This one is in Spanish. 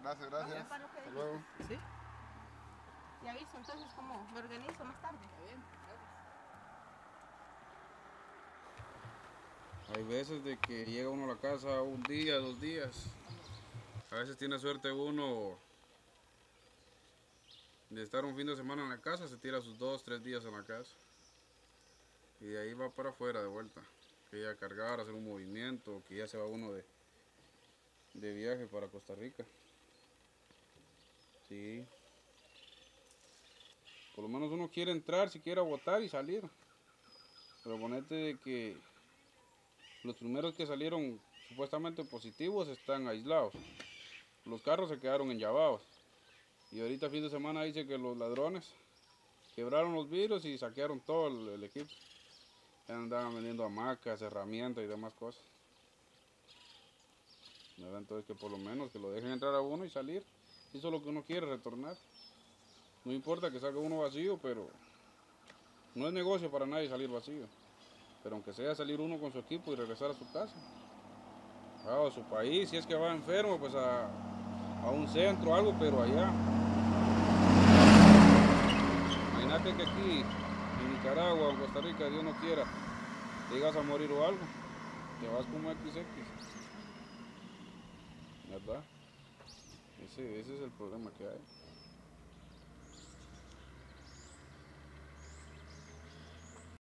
Gracias, gracias. Hasta luego. ¿Sí? Te aviso entonces cómo me organizo más tarde. Está bien. Hay veces de que llega uno a la casa un día, 2 días. A veces tiene suerte uno de estar un fin de semana en la casa, se tira sus 2, 3 días en la casa. Y de ahí va para afuera de vuelta. Que ya cargar, hacer un movimiento, que ya se va uno de viaje para Costa Rica. Sí. Por lo menos uno quiere entrar, si quiere votar y salir. Pero ponete de que los primeros que salieron supuestamente positivos están aislados. Los carros se quedaron enllavados. Y ahorita fin de semana dice que los ladrones quebraron los vidrios y saquearon todo el equipo. Ya andaban vendiendo hamacas, herramientas y demás cosas. ¿Verdad? Entonces que por lo menos que lo dejen entrar a uno y salir. Eso es lo que uno quiere, retornar. No importa que salga uno vacío, pero no es negocio para nadie salir vacío. Pero aunque sea salir uno con su equipo y regresar a su casa. A su país, si es que va enfermo, pues a un centro o algo, pero allá. Imagínate que aquí, en Nicaragua o en Costa Rica, Dios no quiera, te llegas a morir o algo, te vas como XX. ¿Verdad? Ese es el problema que hay.